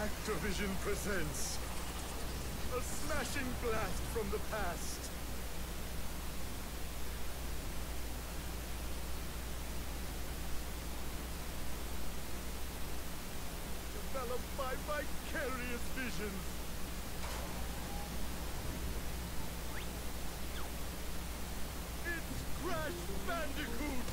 Activision presents a smashing blast from the past. Developed by vicarious visions. It's Crash Bandicoot!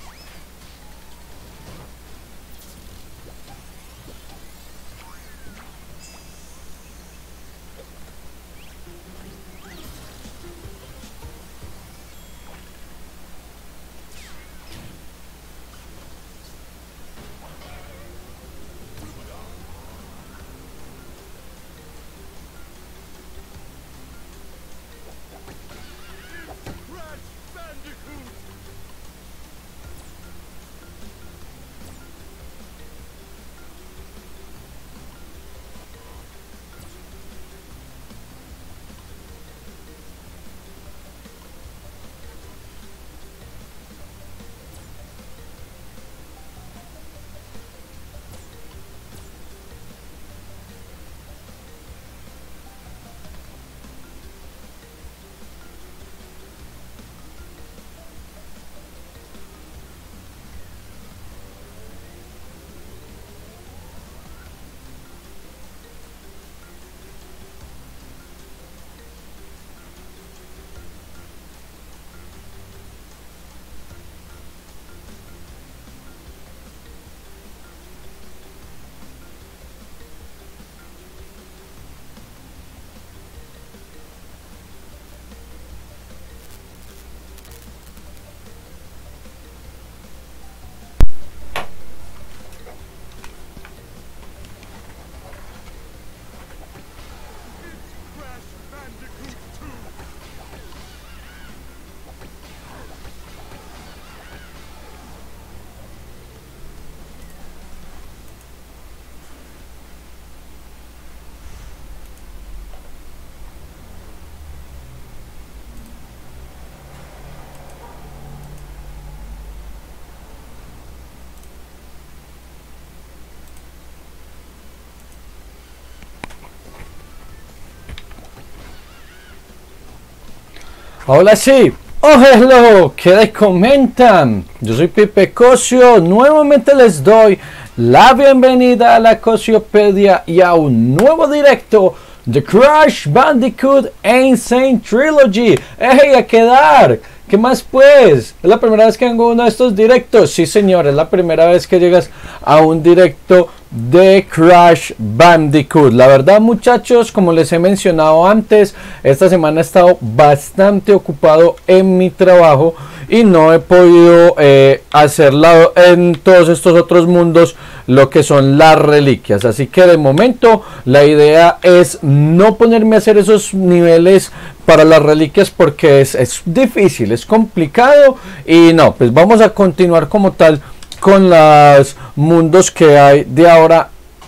Hola, sí. Oh, hello, ¿qué les comentan? Yo soy Pipe Cosio. Nuevamente les doy la bienvenida a la Cosiopedia y a un nuevo directo de Crash Bandicoot Insane Trilogy. ¡Ey, a quedar! ¿Qué más pues? ¿Es la primera vez que hago uno de estos directos? Sí, señor, es la primera vez que llegas a un directo de Crash Bandicoot. La verdad, muchachos, como les he mencionado antes, esta semana he estado bastante ocupado en mi trabajo y no he podido hacerla en todos estos otros mundos, lo que son las reliquias. Así que de momento la idea es no ponerme a hacer esos niveles para las reliquias porque es difícil, es complicado, y no, pues vamos a continuar como tal con los mundos que hay de ahora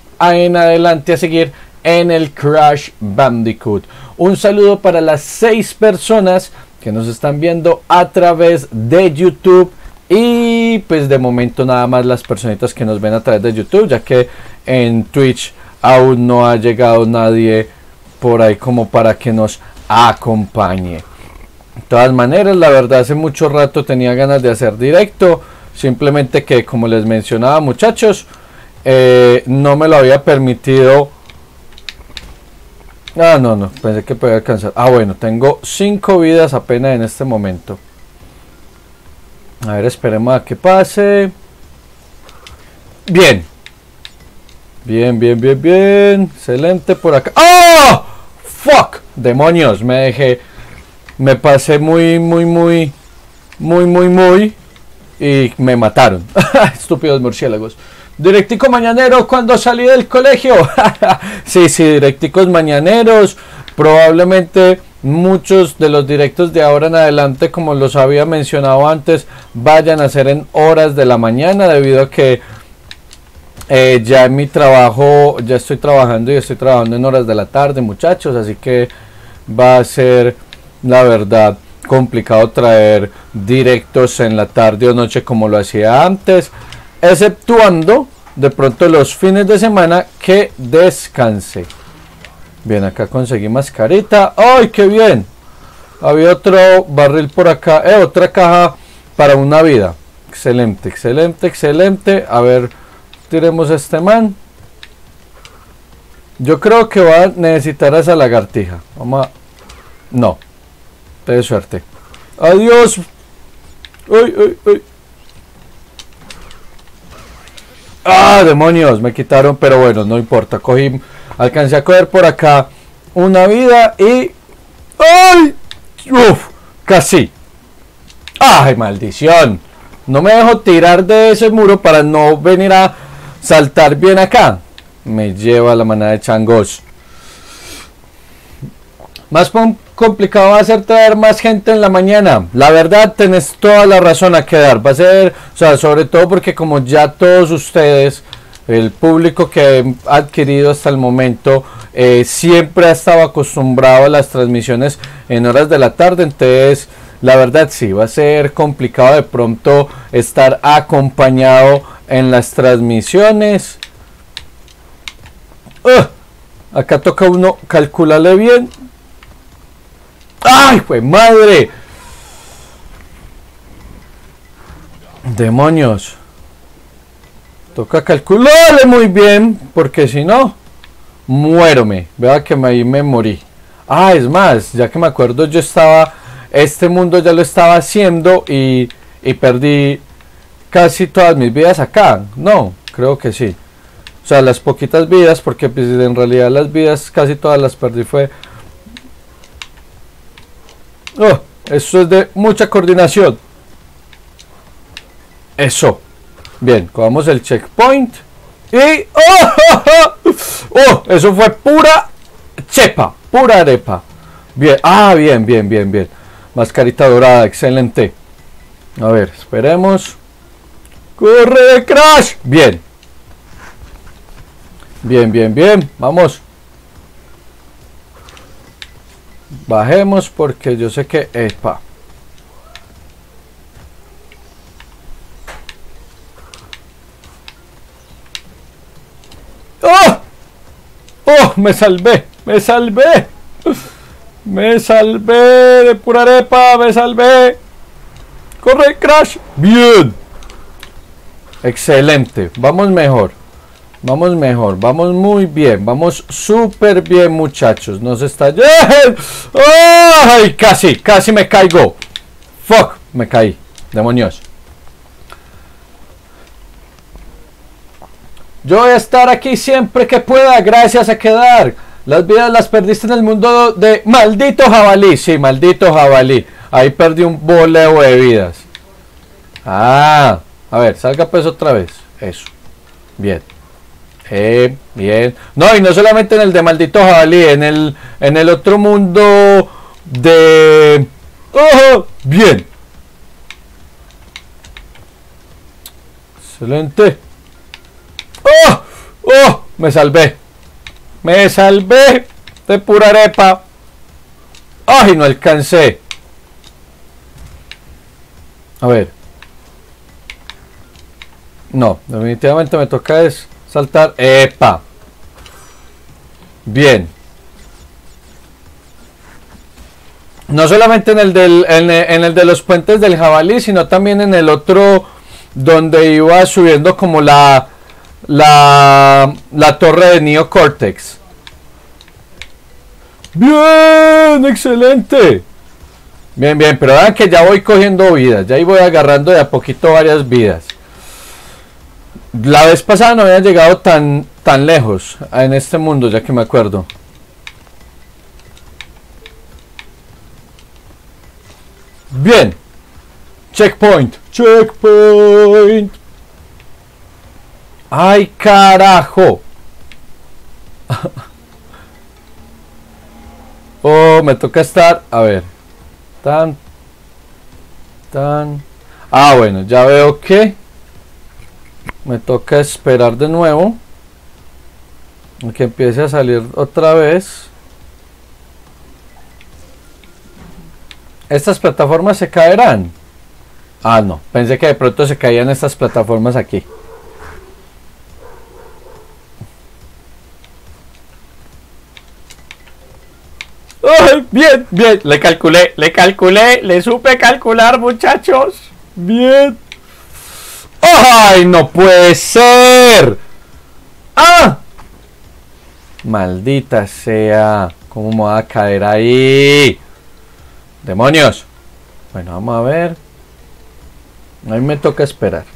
en adelante a seguir en el Crash Bandicoot. Un saludo para las 6 personas que nos están viendo a través de YouTube, y pues de momento nada más las personitas que nos ven a través de YouTube, ya que en Twitch aún no ha llegado nadie por ahí como para que nos acompañe. De todas maneras, la verdad, hace mucho rato tenía ganas de hacer directo, simplemente que, como les mencionaba, muchachos, no me lo había permitido. No, pensé que podía alcanzar. Bueno, tengo 5 vidas apenas en este momento. A ver, esperemos a que pase. Bien, excelente por acá. ¡Oh! ¡Fuck! Demonios, me pasé muy y me mataron. Estúpidos murciélagos. Directico mañanero cuando salí del colegio. Sí, directicos mañaneros. Probablemente muchos de los directos de ahora en adelante, como los había mencionado antes, vayan a ser en horas de la mañana, debido a que ya en mi trabajo, ya estoy trabajando en horas de la tarde, muchachos. Así que va a ser, la verdad, complicado traer directos en la tarde o noche como lo hacía antes, exceptuando de pronto los fines de semana que descanse. Bien, acá conseguí mascarita. ¡Ay, qué bien! Había otro barril por acá. Otra caja para una vida. Excelente, excelente, excelente. A ver, tiremos a este man. Yo creo que va a necesitar a esa lagartija. Vamos a... No. De suerte. Adiós. ¡Ay, ay, ay! ¡Ah, demonios! Me quitaron, pero bueno, no importa. Alcancé a coger por acá una vida y... ¡Ay! ¡Uf! Casi. ¡Ay, maldición! No me dejo tirar de ese muro para no venir a saltar bien acá. Me lleva la manada de changos. Más complicado va a ser traer más gente en la mañana. La verdad, tenés toda la razón a quedar. Va a ser, o sea, sobre todo porque como ya todos ustedes, el público que he adquirido hasta el momento, siempre ha estado acostumbrado a las transmisiones en horas de la tarde. Entonces, la verdad sí, va a ser complicado de pronto estar acompañado en las transmisiones. Acá toca uno calcularle bien. ¡Ay, pues madre! Demonios. Toca calcularle muy bien, porque si no, muérome. Vea que ahí me morí. Ah, es más, ya que me acuerdo, yo estaba... Este mundo ya lo estaba haciendo y perdí casi todas mis vidas acá. No, creo que sí. O sea, las poquitas vidas, porque pues, en realidad las vidas casi todas las perdí fue... Oh, eso es de mucha coordinación. Eso. Bien, cogamos el checkpoint. Y... ¡Oh! Eso fue pura chepa, pura arepa. Bien, bien, bien, bien, bien. Mascarita dorada, excelente. A ver, esperemos. ¡Corre, Crash! Bien. Bien, bien, bien. Vamos. Bajemos porque yo sé que... ¡Epa! ¡Oh! ¡Oh! ¡Me salvé! ¡Me salvé! ¡Me salvé de pura arepa! ¡Me salvé! ¡Corre, Crash! ¡Bien! Excelente. Vamos mejor. Vamos mejor. Vamos muy bien. Vamos súper bien, muchachos. Nos está... ¡Ay! Casi. Casi me caigo. ¡Fuck! Me caí. Demonios. Yo voy a estar aquí siempre que pueda. Gracias a quedar. Las vidas las perdiste en el mundo de maldito jabalí. Sí, maldito jabalí. Ahí perdí un boleo de vidas. A ver, salga pues otra vez. Eso. Bien. Bien. No, y no solamente en el de maldito jabalí. En el otro mundo de... ¡Oh! Bien. Excelente. ¡Oh! ¡Oh! Me salvé. Me salvé de pura arepa. ¡Ay! No alcancé. A ver. No, definitivamente me toca es saltar. ¡Epa! Bien. No solamente en el de los puentes del jabalí, sino también en el otro donde iba subiendo como la torre de Neo Cortex. Bien, excelente. Bien, bien, pero vean que ya voy cogiendo vidas, ya ahí voy agarrando de a poquito varias vidas. La vez pasada no había llegado tan lejos en este mundo, ya que me acuerdo. Bien. Checkpoint. Checkpoint. ¡Ay, carajo! Oh, me toca estar... A ver. Bueno, ya veo que... Me toca esperar de nuevo. Que empiece a salir otra vez. Estas plataformas se caerán. No. Pensé que de pronto se caían estas plataformas aquí. ¡Ay! Bien, bien. Le calculé, le supe calcular, muchachos. Bien. ¡Ay! ¡No puede ser! ¡Ah! Maldita sea. ¿Cómo me va a caer ahí? ¡Demonios! Bueno, vamos a ver. A mí me toca esperar.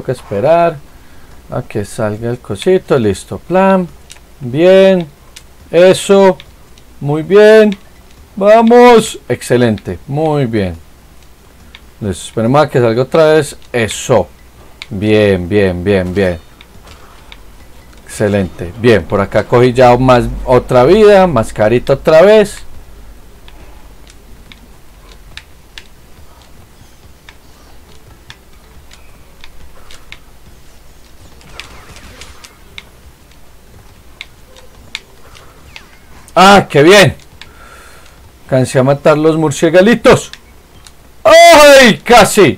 A que salga el cosito. Listo. Plan. Bien. Eso. Muy bien. Vamos. Excelente. Muy bien. Listo. Esperemos a que salga otra vez. Eso. Bien, bien, bien, bien. Excelente. Bien. Por acá cogí ya más otra vida. Mascarita otra vez. ¡Ah, qué bien! Cansé a matar los murciegalitos. ¡Ay! ¡Casi!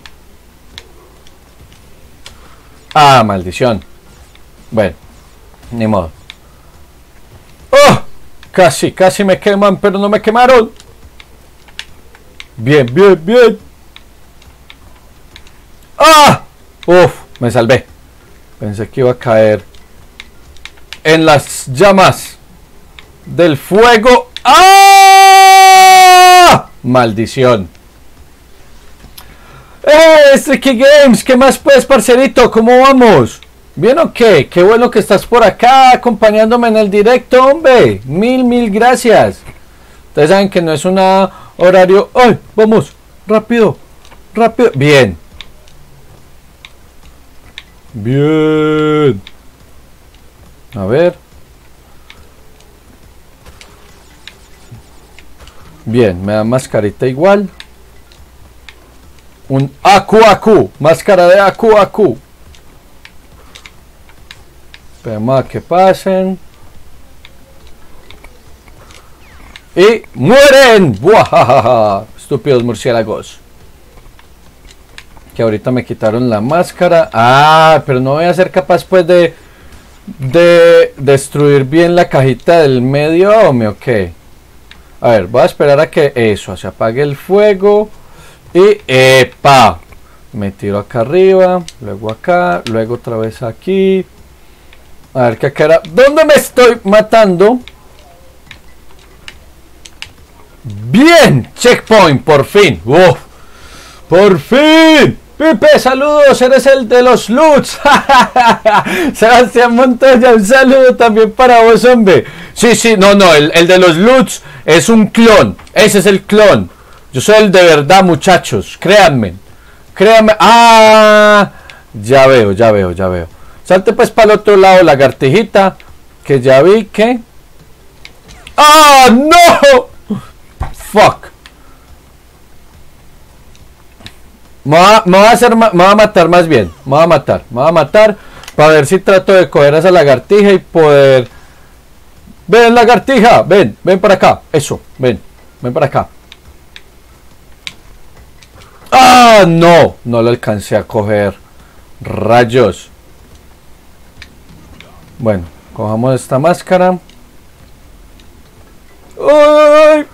¡Ah, maldición! Bueno, ni modo. ¡Oh! Casi me queman, pero no me quemaron. Bien, bien, bien. ¡Ah! ¡Uf! Me salvé. Pensé que iba a caer en las llamas del fuego. ¡Ah! Maldición. Tricky Games, ¿qué más pues, parcerito? ¿Cómo vamos? ¿Bien o qué? Qué bueno que estás por acá acompañándome en el directo, hombre. Mil gracias. Ustedes saben que no es un horario. ¡Ay! Vamos, rápido, rápido. Bien. Bien. A ver. Bien, me da mascarita igual. Un Aku. Máscara de Aku. Esperemos a que pasen. Y mueren. ¡Buajajaja! Estúpidos murciélagos. Que ahorita me quitaron la máscara. Ah, pero no voy a ser capaz pues de destruir bien la cajita del medio. ¿O qué? A ver, voy a esperar a que eso se apague el fuego. Y ¡epa! Me tiro acá arriba. Luego acá. Luego otra vez aquí. A ver qué cara. ¿Dónde me estoy matando? Bien. Checkpoint. Por fin. ¡Uf! ¡Por fin! Pipe, saludos. Eres el de los loots. Sebastián Montoya, un saludo también para vos, hombre. Sí, no, el de los loots es un clon. Ese es el clon. Yo soy el de verdad, muchachos. Créanme. Ah, ya veo. Salte pues para el otro lado, lagartijita. Que ya vi que... ¡Ah, no! Fuck. Me va a matar más bien. Me va a matar. Para ver si trato de coger a esa lagartija y poder... Ven, lagartija. Ven para acá. Eso, ven para acá. ¡Ah, no! No lo alcancé a coger. Rayos. Bueno, cojamos esta máscara. ¡Ay!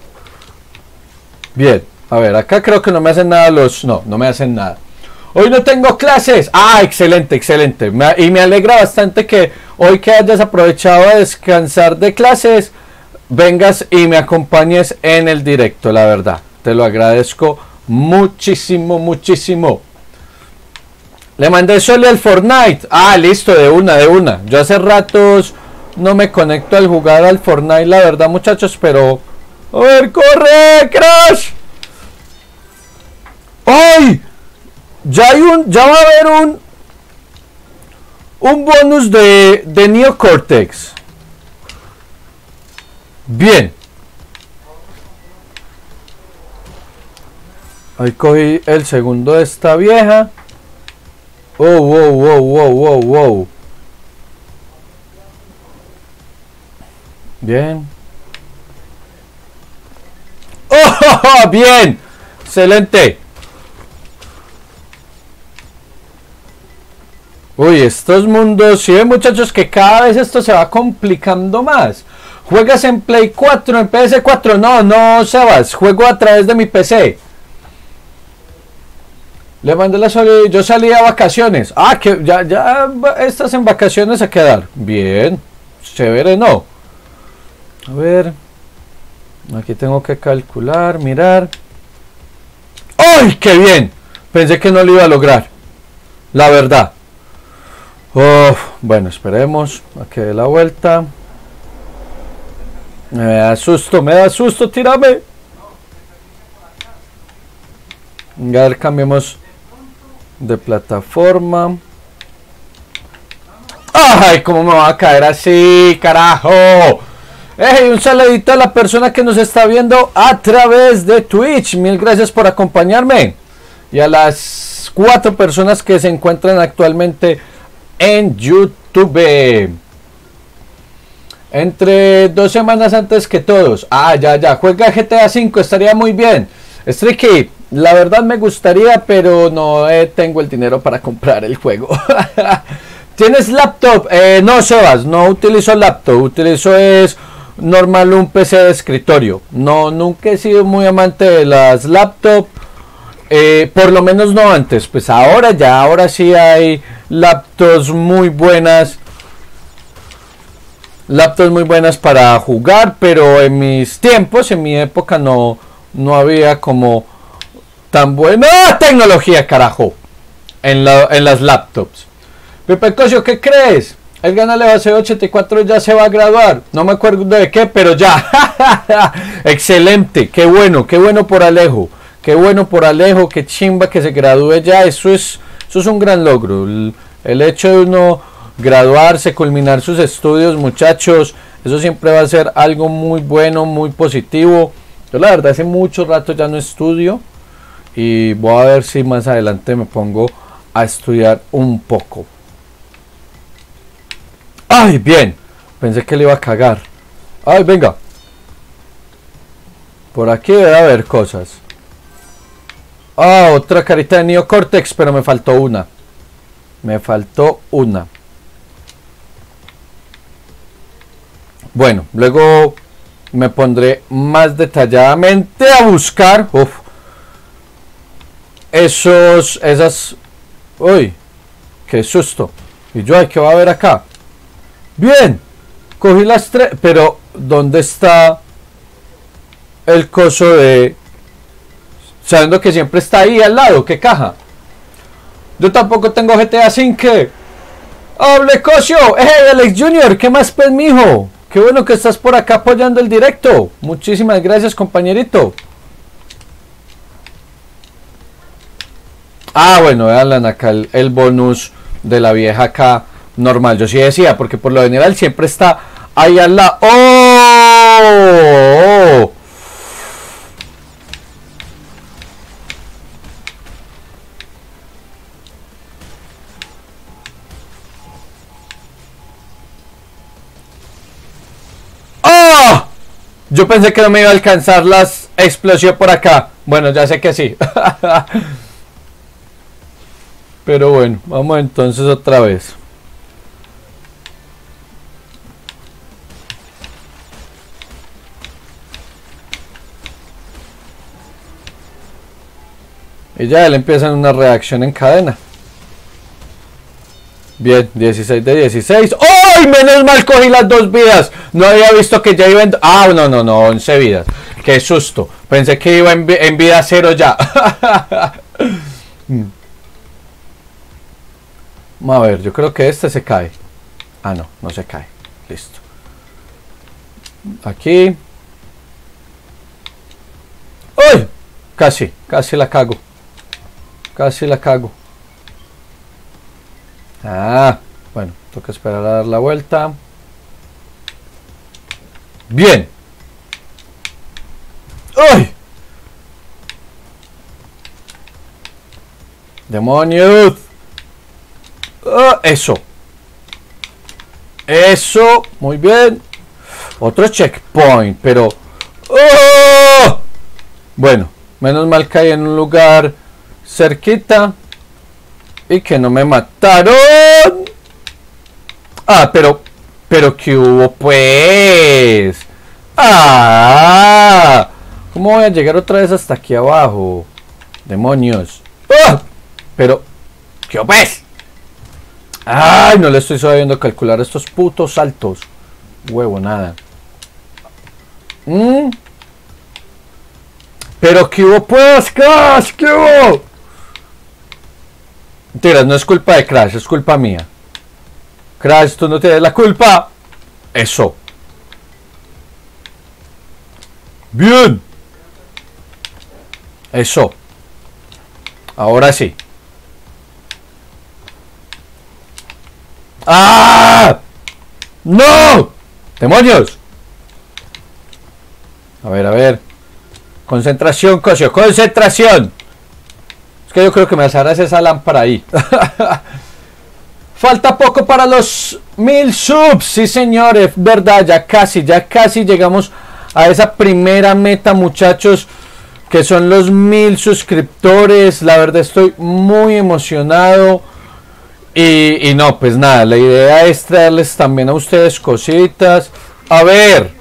Bien, a ver, acá creo que no me hacen nada los... No me hacen nada. Hoy no tengo clases. Ah, excelente. Y me alegra bastante que hoy que hayas aprovechado a descansar de clases, vengas y me acompañes en el directo, la verdad. Te lo agradezco muchísimo. Le mandé solo al Fortnite. Ah, listo, de una. Yo hace ratos no me conecto al jugar al Fortnite, la verdad, muchachos, pero... A ver, corre, Crash. ¡Ay! Ya va a haber un bonus de Neo Cortex. Bien. Ahí cogí el segundo de esta vieja. Oh, wow. Bien. ¡Oh! Bien. Excelente. Uy, estos mundos, si ven, muchachos, que cada vez esto se va complicando más. ¿Juegas en Play 4, en PS4? No, no, Sebas, juego a través de mi PC. Le mandé la solicitud, yo salí a vacaciones. Ah, que ya estás en vacaciones a quedar. Bien, chévere, no. A ver, aquí tengo que calcular, mirar. ¡Ay, qué bien! Pensé que no lo iba a lograr, la verdad. Bueno, esperemos a que dé la vuelta. Me da susto, tírame. A ver, cambiemos de plataforma. ¡Ay, cómo me va a caer así, carajo! ¡Hey! Un saludito a la persona que nos está viendo a través de Twitch. Mil gracias por acompañarme. Y a las 4 personas que se encuentran actualmente en YouTube. Entre 2 semanas antes que todos. Ah, ya. Juega GTA V, estaría muy bien. Streaky, la verdad me gustaría, pero no tengo el dinero para comprar el juego. ¿Tienes laptop? No, Sebas, no utilizo laptop. Utilizo normal un PC de escritorio. No, nunca he sido muy amante de las laptops. Por lo menos no antes. Pues ahora sí hay laptops muy buenas. Laptops muy buenas para jugar, pero en mis tiempos, en mi época no había como tan buena tecnología, carajo, en las laptops. Pepe Cosio, ¿qué crees? El Gana Base 84 ya se va a graduar. No me acuerdo de qué, pero ya. Excelente, qué bueno por Alejo. Qué bueno por Alejo, qué chimba que se gradúe ya. Eso es un gran logro. El hecho de uno graduarse, culminar sus estudios, muchachos, eso siempre va a ser algo muy bueno, muy positivo. Yo la verdad hace mucho rato ya no estudio y voy a ver si más adelante me pongo a estudiar un poco. ¡Ay, bien! Pensé que le iba a cagar. ¡Ay, venga! Por aquí debe haber cosas. Ah, otra carita de Neo Cortex, pero me faltó una. Bueno, luego me pondré más detalladamente a buscar. Esas. Uy, qué susto. Y yo, ¿qué va a haber acá? Bien, cogí las 3, pero ¿dónde está el coso de? Sabiendo que siempre está ahí al lado, ¿qué caja? Yo tampoco tengo GTA V. ¡Hable, Cosio! Alex Junior! ¿Qué más, pues, mijo? Qué bueno que estás por acá apoyando el directo. Muchísimas gracias, compañerito. Ah, bueno, vean acá el bonus de la vieja acá normal. Yo sí decía, porque por lo general siempre está ahí al lado. ¡Oh! ¡Oh! Yo pensé que no me iba a alcanzar las explosión por acá. Bueno, ya sé que sí. Pero bueno, vamos entonces otra vez. Y ya él empieza en una reacción en cadena. Bien, 16 de 16. ¡Ay! Menos mal cogí las 2 vidas. No había visto que ya iba en... Ah, no, 11 vidas. Qué susto. Pensé que iba en vida 0 ya. A ver, yo creo que este se cae. Ah, no se cae. Listo. Aquí. ¡Uy! Casi la cago. Ah, bueno, toca esperar a dar la vuelta. Bien. ¡Uy! ¡Demonios! Eso. Muy bien. Otro checkpoint, pero... ¡Oh! Bueno, menos mal caí en un lugar cerquita y que no me mataron. Ah, pero Pero ¿qué hubo pues? ¡Ah! ¿Cómo voy a llegar otra vez hasta aquí abajo? Demonios. ¡Ah! Pero ¿qué hubo pues? ¡Ay! No le estoy sabiendo calcular estos putos saltos. Huevo, nada. Pero ¿qué hubo pues, Crash? ¿Qué hubo? Mentiras, no es culpa de Crash, es culpa mía. Crash, tú no tienes la culpa. Eso. Bien. Eso. Ahora sí. ¡Ah! ¡No! ¡Demonios! A ver, a ver. Concentración, Cosio. Concentración. Es que yo creo que me asarás esa lámpara ahí. Falta poco para los 1000 subs. Sí, señores. Verdad, ya casi llegamos a esa primera meta, muchachos, que son los 1000 suscriptores. La verdad estoy muy emocionado. Y no, pues nada, la idea es traerles también a ustedes cositas. A ver.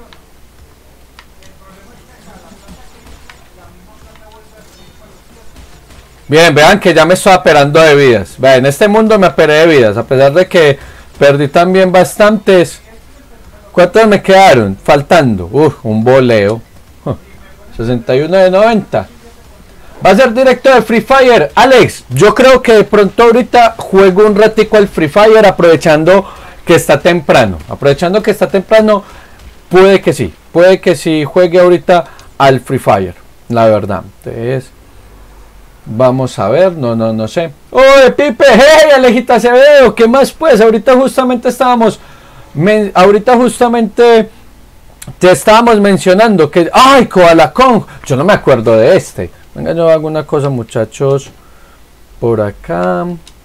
Bien, vean que ya me estoy aperando de vidas. Vean, en este mundo me aperé de vidas, a pesar de que perdí también bastantes. ¿Cuántos me quedaron? Faltando. Un voleo. 61 de 90. Va a ser directo de Free Fire. Alex, yo creo que de pronto ahorita juego un ratico al Free Fire, aprovechando que está temprano. Aprovechando que está temprano, puede que sí juegue ahorita al Free Fire, la verdad. Entonces, vamos a ver, no sé. ¡Oye, Pipe! ¡Hey, Alejita Acevedo! ¿Qué más pues? Ahorita justamente te estábamos mencionando que... ¡Ay, Koala Kong! Yo no me acuerdo de este. Venga, yo hago una cosa, muchachos. Por acá.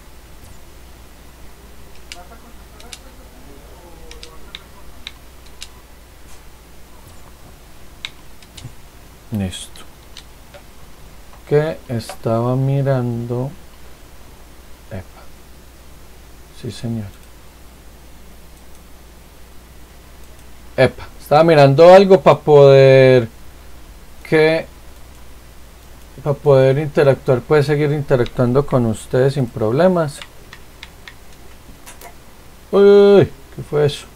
Listo. Que estaba mirando. Epa. Sí, señor. Epa. Estaba mirando algo para poder interactuar, puede seguir interactuando con ustedes sin problemas. Uy, ¿qué fue eso?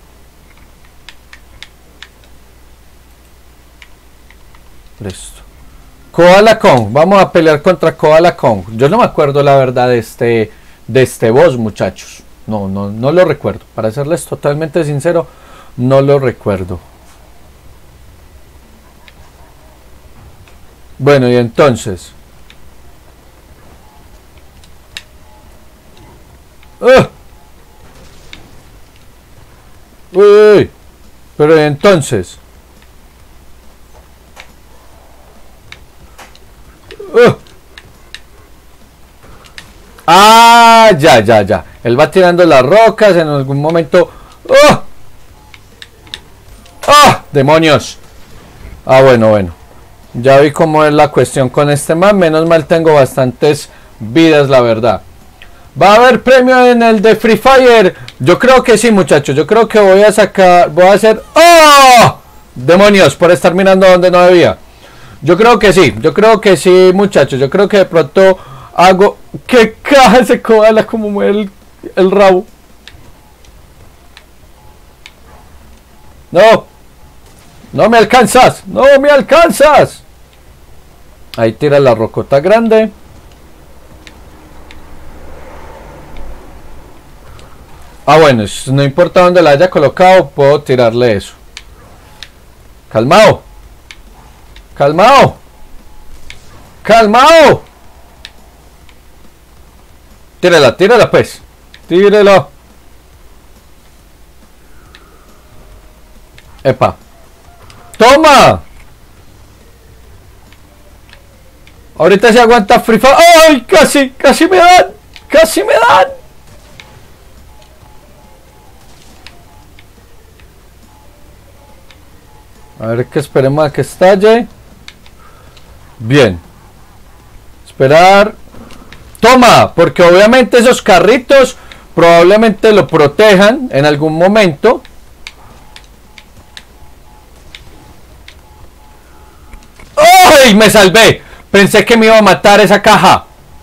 Listo. Koala Kong, vamos a pelear contra Koala Kong. Yo no me acuerdo la verdad de este boss, muchachos. No lo recuerdo. Para serles totalmente sincero, no lo recuerdo. Bueno, y entonces. Uy, pero y entonces. Ah, ya. Él va tirando las rocas en algún momento. Demonios. Bueno. Ya vi cómo es la cuestión con este man. Menos mal tengo bastantes vidas, la verdad. ¿Va a haber premio en el de Free Fire? Yo creo que sí, muchachos. Yo creo que voy a hacer... ¡Oh! Demonios, por estar mirando donde no debía. Yo creo que sí, muchachos. Yo creo que de pronto hago... ¡Qué caja ese koala! Como mueve el rabo. No me alcanzas. Ahí tira la rocota grande. Bueno, no importa dónde la haya colocado, puedo tirarle eso. Calmao. Tírala pues. Tírelo. Epa. ¡Toma! Ahorita se aguanta Free Fire. ¡Ay! Casi me dan. A ver, que esperemos a que estalle. Bien. Esperar. ¡Toma! Porque obviamente esos carritos probablemente lo protejan en algún momento. ¡Uy! Me salvé. Pensé que me iba a matar esa caja.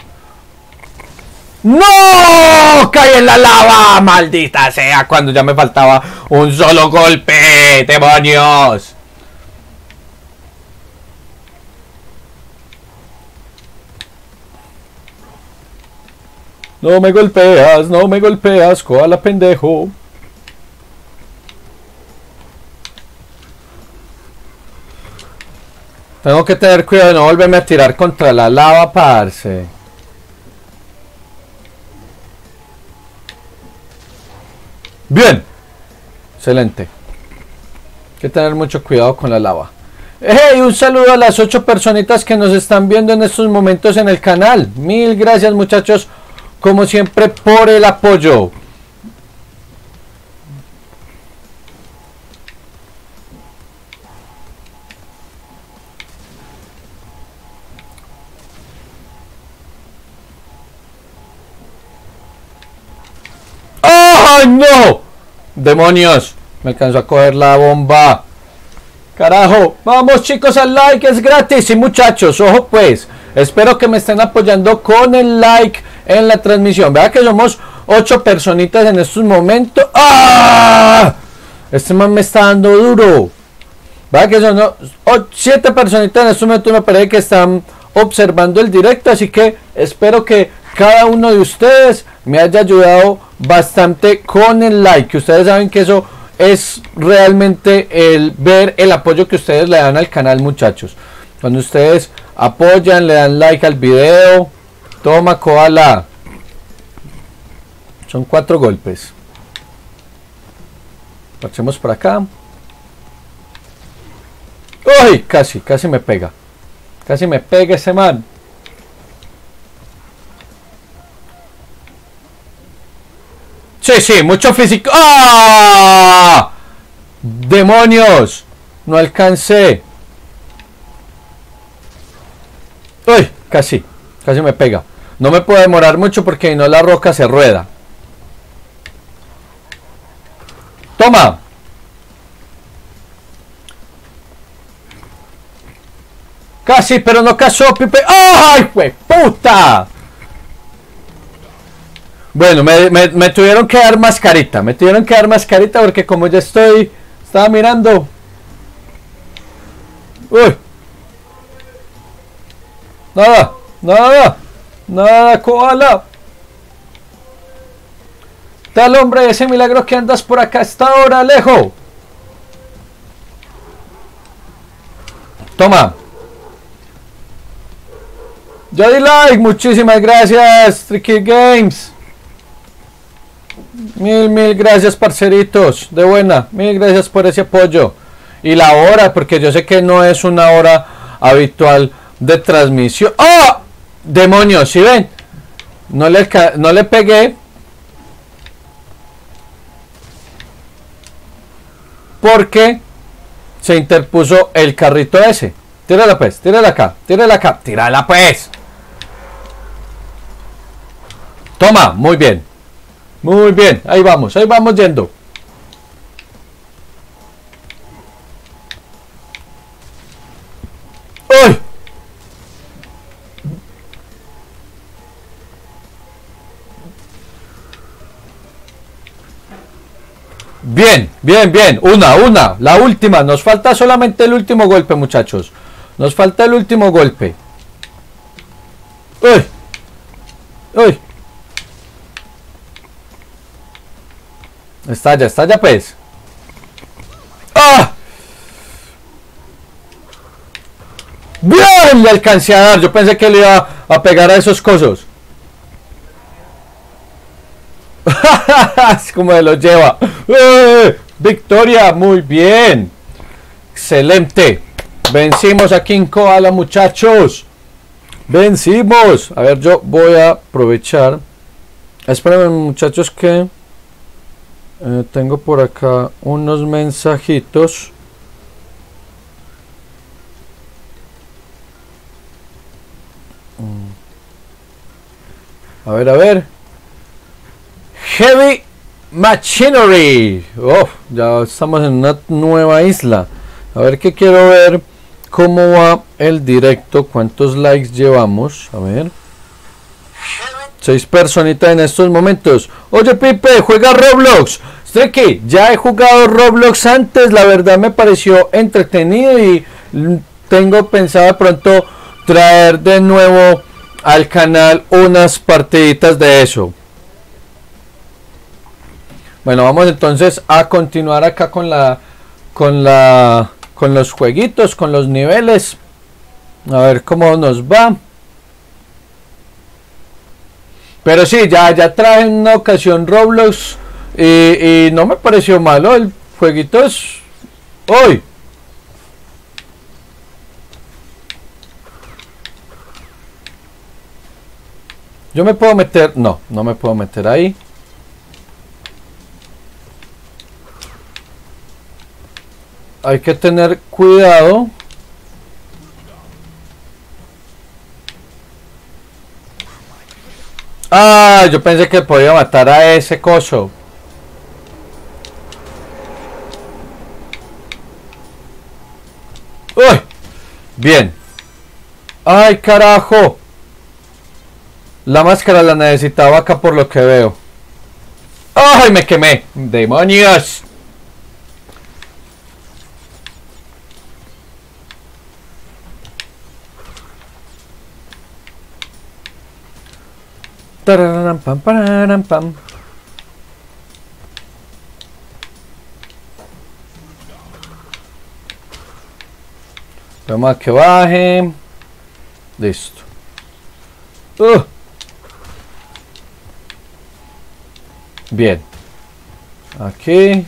¡No! ¡Caí en la lava! ¡Maldita sea! Cuando ya me faltaba un solo golpe. ¡Demonios! No me golpeas, koala pendejo. Tengo que tener cuidado de no volverme a tirar contra la lava, parce. Bien. Excelente. Hay que tener mucho cuidado con la lava. Hey, un saludo a las 8 personitas que nos están viendo en estos momentos en el canal. Mil gracias, muchachos, como siempre, por el apoyo. ¡Ay, no! ¡Demonios! Me alcanzó a coger la bomba. ¡Carajo! ¡Vamos, chicos, al like! ¡Es gratis! Y muchachos, ojo pues. Espero que me estén apoyando con el like en la transmisión. Vea que somos 8 personitas en estos momentos. ¡Ah! Este man me está dando duro. Vea que son 7 personitas en estos momentos. Me parece que están observando el directo. Así que espero que cada uno de ustedes me haya ayudado bastante con el like. Que ustedes saben que eso es realmente el ver el apoyo que ustedes le dan al canal, muchachos. Cuando ustedes apoyan, le dan like al video. Toma, koala. Son 4 golpes. Marchemos por acá. ¡Uy! Casi me pega. Casi me pega ese man. Sí, mucho físico. ¡Ah! ¡Demonios! No alcancé. ¡Uy! Casi me pega. No me puedo demorar mucho porque si no la roca se rueda. ¡Toma! Casi, pero no casó, Pipe. ¡Ay, fue puta! Bueno, me tuvieron que dar mascarita. Me tuvieron que dar mascarita porque como ya estaba mirando. Uy. Nada, koala. Tal hombre, ese milagro que andas por acá hasta ahora, Alejo. Toma. Ya di like, muchísimas gracias, Tricky Games. Mil gracias, parceritos. De buena, mil gracias por ese apoyo. Y la hora, porque yo sé que no es una hora habitual de transmisión. ¡Oh! Demonios, ¿sí ven? No le pegué. Porque se interpuso el carrito ese. Tírala pues, tírala acá, tírala pues. Toma, muy bien, ahí vamos yendo. ¡Uy! Bien, una, la última, nos falta solamente el último golpe, muchachos. Nos falta el último golpe. ¡Uy! Estalla pues. ¡Ah! ¡Bien! Le alcancé a dar. Yo pensé que le iba a pegar a esos cosos. Es como se los lleva. Victoria, muy bien. Excelente. Vencimos a King Koala, muchachos. Vencimos. A ver, yo voy a aprovechar. Espérenme, muchachos, que tengo por acá unos mensajitos. A ver. Heavy Machinery. Oh, ya estamos en una nueva isla. A ver qué quiero ver cómo va el directo, cuántos likes llevamos. A ver. 6 personitas en estos momentos. Oye, Pipe, juega Roblox. Streaky, ya he jugado Roblox antes. La verdad me pareció entretenido y tengo pensado de pronto traer de nuevo al canal unas partiditas de eso. Bueno, vamos entonces a continuar acá con los jueguitos, con los niveles. A ver cómo nos va. Pero sí, ya traje en una ocasión Roblox y no me pareció malo. El jueguito es hoy. Yo me puedo meter, no me puedo meter ahí. Hay que tener cuidado. Ah, yo pensé que podía matar a ese coso. ¡Uy! Bien. ¡Ay, carajo! La máscara la necesitaba acá por lo que veo. ¡Ay, me quemé! ¡Demonios! Tarararam, pam, pararam, pam. Vamos a que baje. Listo. Bien. Aquí.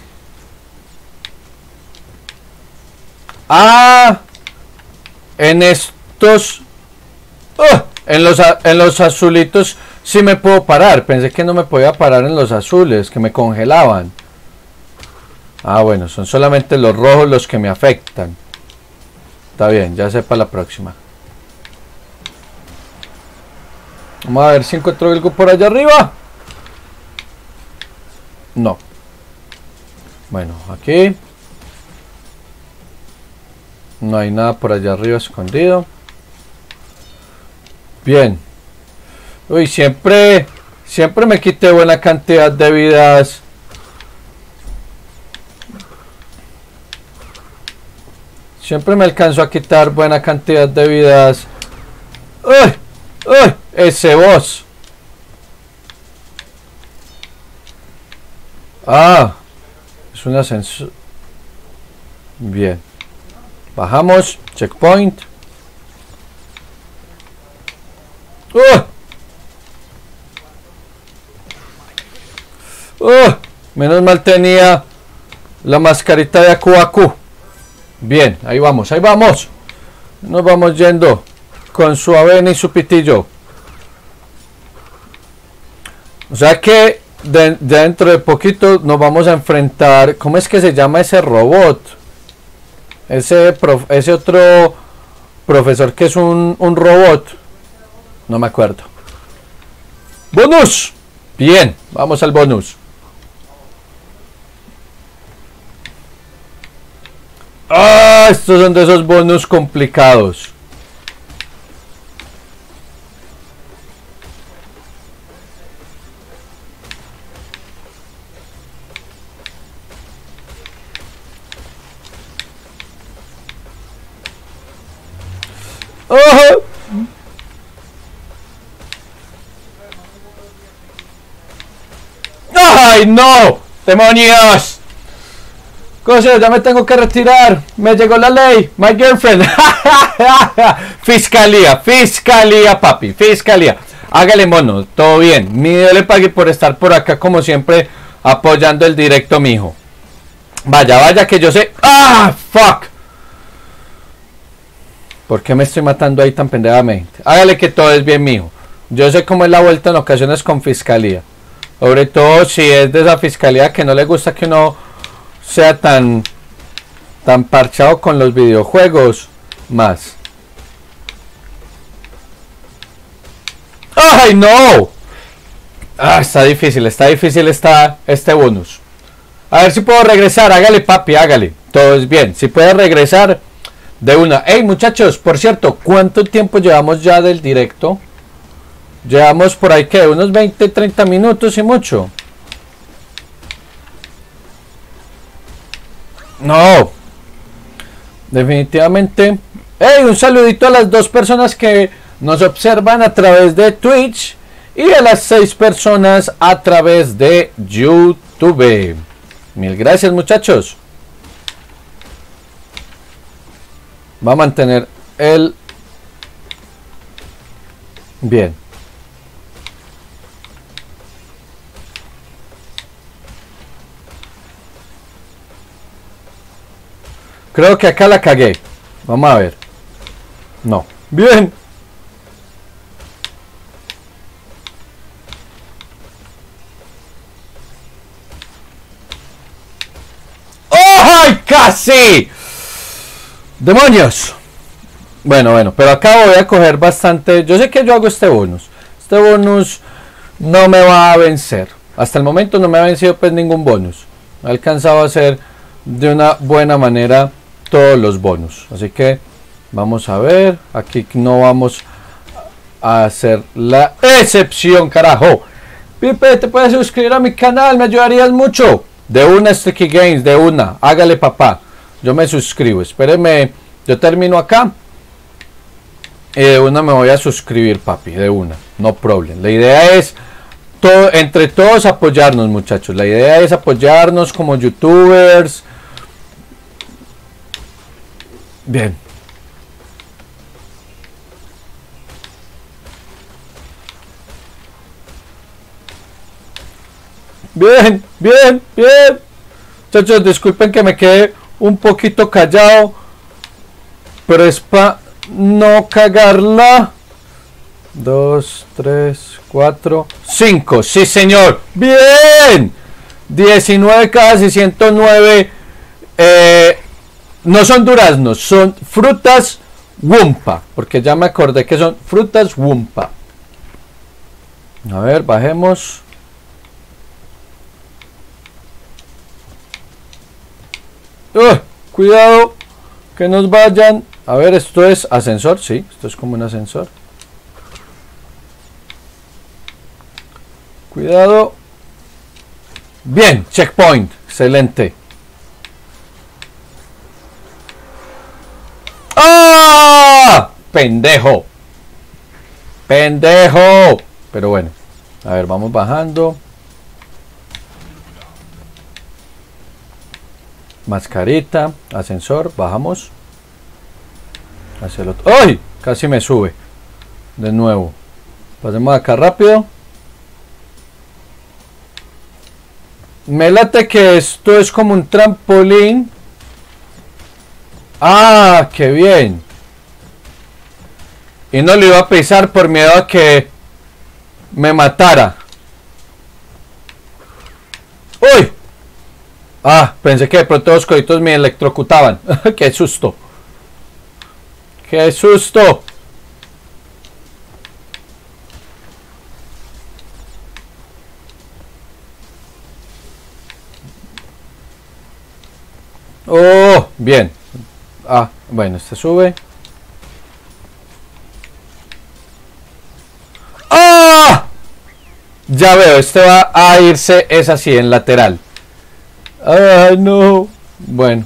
Ah. En estos. En los azulitos sí me puedo parar. Pensé que no me podía parar en los azules, que me congelaban. Ah, bueno, son solamente los rojos los que me afectan. Está bien, ya sé para la próxima. Vamos a ver si encuentro algo por allá arriba. No. Bueno, aquí. No hay nada por allá arriba escondido. Bien. Uy, siempre me quité buena cantidad de vidas. Siempre me alcanzo a quitar buena cantidad de vidas. ¡Uy! ¡Uy! Ese boss. Ah. Es un ascenso. Bien. Bajamos. Checkpoint. Menos mal tenía la mascarita de Aku Aku. Bien, ahí vamos, ahí vamos. Nos vamos yendo con su avena y su pitillo. O sea que dentro de poquito nos vamos a enfrentar. ¿Cómo es que se llama ese robot? Ese otro profesor que es un robot. No me acuerdo. ¡Bonus! Bien, vamos al bonus. ¡Ah! Estos son de esos bonus complicados. ¡Oh! ¡Ay, no! ¡Demonios! Cosas, ya me tengo que retirar. Me llegó la ley. My girlfriend. Fiscalía, papi. Fiscalía. Hágale, mono. Todo bien. Ni Dios le pague por estar por acá, como siempre, apoyando el directo, mijo. Vaya, que yo sé. ¡Ah! ¡Fuck! ¿Por qué me estoy matando ahí tan pendejamente? Hágale que todo es bien, mijo. Yo sé cómo es la vuelta en ocasiones con fiscalía. Sobre todo si es de esa fiscalía que no le gusta que uno sea tan parchado con los videojuegos más. ¡Ay, no! Ah, está difícil este bonus. A ver si puedo regresar. Hágale, papi, hágale. Todo es bien. Si puede regresar, De una. Hey muchachos, por cierto, ¿cuánto tiempo llevamos ya del directo? Llevamos por ahí que unos 20, 30 minutos y mucho. No. Definitivamente. Hey, un saludito a las 2 personas que nos observan a través de Twitch y a las 6 personas a través de YouTube. Mil gracias muchachos. Va a mantener el... Bien. Creo que acá la cagué. Vamos a ver. No. Bien. ¡Ay, casi! ¡Demonios! Bueno, pero acá voy a coger bastante. Yo sé que yo hago este bonus. Este bonus no me va a vencer. Hasta el momento no me ha vencido pues ningún bonus. He alcanzado a hacer de una buena manera todos los bonus. Así que vamos a ver. Aquí no vamos a hacer la excepción, carajo. Pipe, te puedes suscribir a mi canal, me ayudarías mucho. De una, Sticky Games, de una. Hágale, papá. Yo me suscribo. Espéreme. Yo termino acá. Y de una me voy a suscribir, papi. De una. No problem. La idea es entre todos apoyarnos, muchachos. La idea es apoyarnos como youtubers. Bien. Bien. Muchachos, disculpen que me quede un poquito callado, pero es para no cagarla. 2, 3, 4, 5. Sí, señor. Bien. 19 casi 109. No son duraznos, son frutas Wumpa, porque ya me acordé que son frutas Wumpa. A ver, bajemos. Cuidado, que nos vayan. A ver, esto es ascensor, sí, esto es como un ascensor. Cuidado. Bien, checkpoint, excelente. ¡Ah! Pendejo. Pero bueno, a ver, vamos bajando. Mascarita, ascensor, bajamos hacia el otro. ¡Ay! Casi me sube de nuevo. Pasemos acá rápido. Me late que esto es como un trampolín. ¡Ah! ¡Qué bien! Y no lo iba a pisar por miedo a que me matara. ¡Uy! Ah, pensé que de pronto los coditos me electrocutaban. ¡Qué susto! ¡Qué susto! ¡Oh! Bien. Ah, bueno, este sube. ¡Ah! Ya veo, este va a irse, es así, en lateral. ¡Ay, no! Bueno.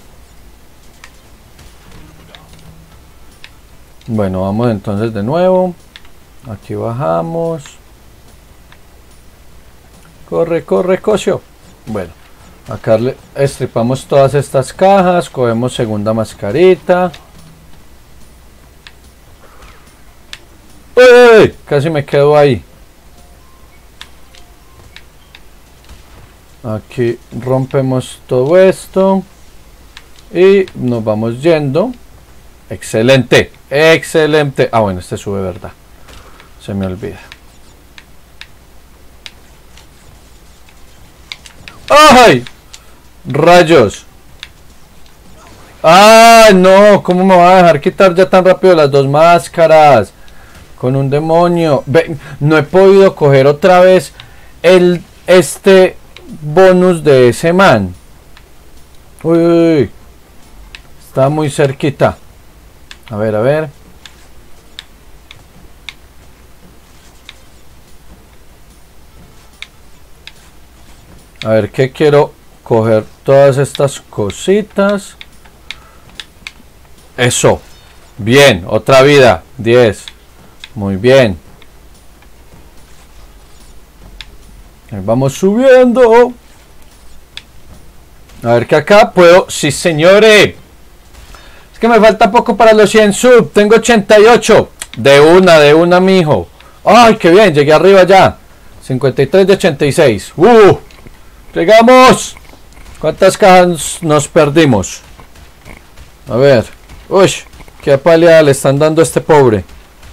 Bueno, vamos entonces de nuevo. Aquí bajamos. Corre, Cosio. Bueno, acá le estripamos todas estas cajas. Cogemos segunda mascarita. ¡Uy! Casi me quedo ahí. Aquí rompemos todo esto y nos vamos yendo. Excelente, excelente. Ah, bueno, este sube, ¿verdad? Se me olvida. ¡Ay! Rayos. ¡Ah, no! ¿Cómo me va a dejar quitar ya tan rápido las 2 máscaras? Con un demonio. Ve, no he podido coger otra vez este bonus de ese man. Uy, está muy cerquita. A ver, a ver. A ver, ¿qué quiero? Coger todas estas cositas. Eso. Bien, otra vida. 10. Muy bien. Ahí vamos subiendo. A ver que acá puedo. Sí, señores. Es que me falta poco para los 100 sub. Tengo 88. De una, mijo. Ay, qué bien. Llegué arriba ya. 53 de 86. Llegamos. ¿Cuántas cajas nos perdimos? A ver. Uy, qué paliada le están dando a este pobre.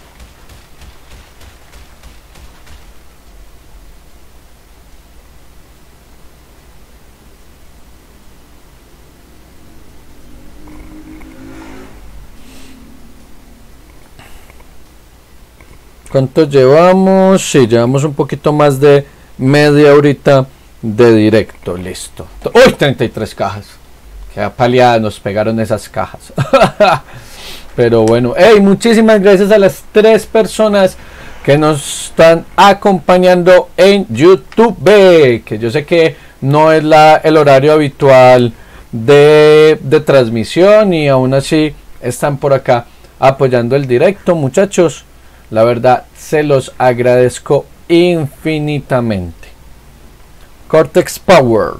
¿Cuánto llevamos? Sí, llevamos un poquito más de media horita de directo. Listo. ¡Uy! 33 cajas. Qué paliada nos pegaron esas cajas. Pero bueno. ¡Hey! Muchísimas gracias a las 3 personas que nos están acompañando en YouTube. Que yo sé que no es el horario habitual de transmisión. Y aún así están por acá apoyando el directo, muchachos. La verdad, se los agradezco infinitamente. Cortex Power.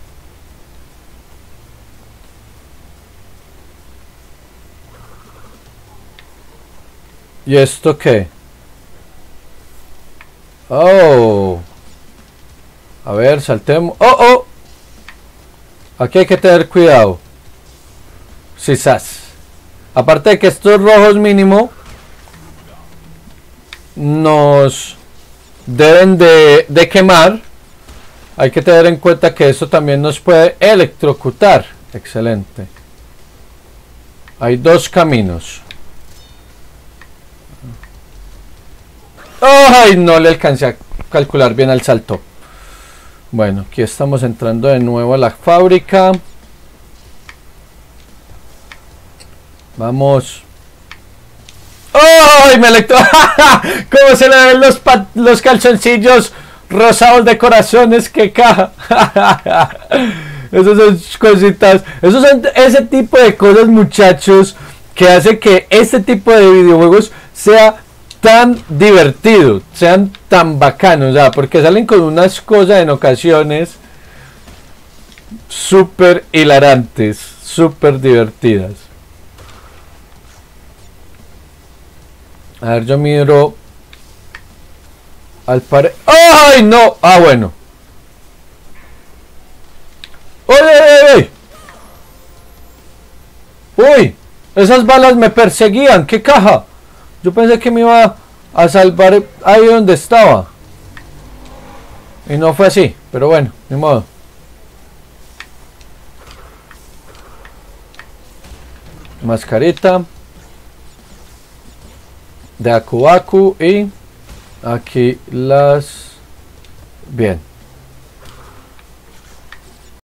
¿Y esto qué? Oh. A ver, saltemos. ¡Oh! Aquí hay que tener cuidado. Quizás. Aparte de que estos rojos mínimo nos deben de quemar, hay que tener en cuenta que esto también nos puede electrocutar. Excelente. Hay 2 caminos. ¡Ay! No le alcancé a calcular bien el salto. Bueno, aquí estamos entrando de nuevo a la fábrica. Vamos. ¡Ay! Me electro. ¿Cómo se le ven los calzoncillos rosados de corazones? ¡Qué caja! Esas son cositas. Esos son ese tipo de cosas, muchachos, que hace que este tipo de videojuegos sea tan divertido, sean tan bacanos. O sea, porque salen con unas cosas en ocasiones súper hilarantes, súper divertidas. A ver, yo miro al pared. ¡Ay, no! Ah, bueno. ¡Uy! ¡Uy! Esas balas me perseguían. ¡Qué caja! Yo pensé que me iba a salvar ahí donde estaba. Y no fue así. Pero bueno, ni modo. Mascarita de Aku Aku y aquí las... Bien.